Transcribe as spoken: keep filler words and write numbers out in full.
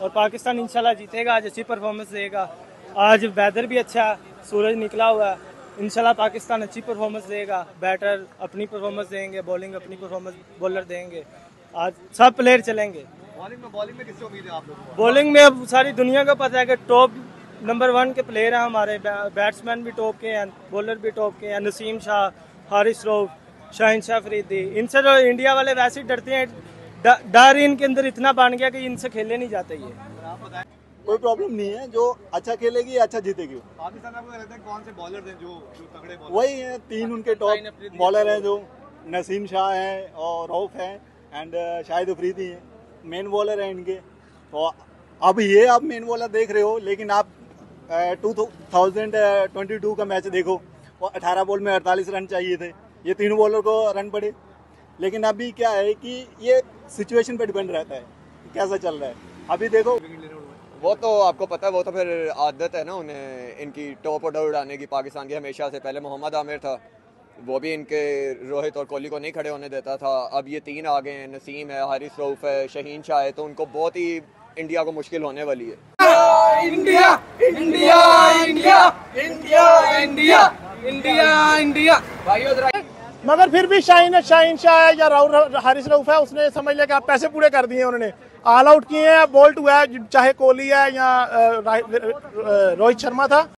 और पाकिस्तान इंशाल्लाह जीतेगा। आज अच्छी परफॉर्मेंस देगा। आज वेदर भी अच्छा है, सूरज निकला हुआ है। इंशाल्लाह पाकिस्तान अच्छी परफॉर्मेंस देगा। बैटर अपनी परफॉर्मेंस देंगे, बॉलिंग अपनी परफॉर्मेंस, बॉलर देंगे। आज सब प्लेयर चलेंगे। बॉलिंग में बॉलिंग में किससे उम्मीद है आप लोगों को? बॉलिंग में अब सारी दुनिया को पता है कि टॉप नंबर वन के प्लेयर हैं हमारे। बैट्समैन भी टॉप के हैं, बॉलर भी टॉप के हैं। नसीम शाह, हारिस रऊफ, शाहीन शाह अफरीदी, इनसे तो इंडिया वाले वैसे ही डरते हैं। डर इनके अंदर इतना बन गया कि इनसे खेले नहीं जाते। ये कोई प्रॉब्लम नहीं है, जो अच्छा खेलेगी अच्छा जीतेगी। पाकिस्तान आपको लगता है कौन से बॉलर हैं जो जो तगड़े बॉलर? वही है, तीन उनके टॉप बॉलर हैं, जो नसीम शाह हैं और रऊफ हैं एंड शाहिद अफरीदी हैं, मेन बॉलर हैं इनके। तो अब ये आप मेन बॉलर देख रहे हो, लेकिन आप टू थाउजेंड ट्वेंटी टू का मैच देखो, वो अठारह बॉल में अड़तालीस रन चाहिए थे, ये तीनों बॉलर को रन पड़े। लेकिन अभी क्या है कि ये सिचुएशन पे डिपेंड रहता है कैसा चल रहा है। अभी देखो, वो तो आपको पता है, वो तो फिर आदत है ना उन्हें इनकी टॉप ऑर्डर उड़ाने की पाकिस्तान की हमेशा से। पहले मोहम्मद आमिर था, वो भी इनके रोहित और कोहली को नहीं खड़े होने देता था। अब ये तीन आ गए हैं, नसीम है, हारिस रऊफ है, शाहीन शाह है, तो उनको बहुत ही इंडिया को मुश्किल होने वाली है। India India India India India India India भाई। मगर फिर भी शाहीन शाहीन शाह है या राहुल हारिस रऊफ है, उसने समझ लिया कि आप पैसे पूरे कर दिए। उन्होंने ऑल आउट किए हैं, बोल्ट हुआ है, चाहे कोहली है या रोहित शर्मा था।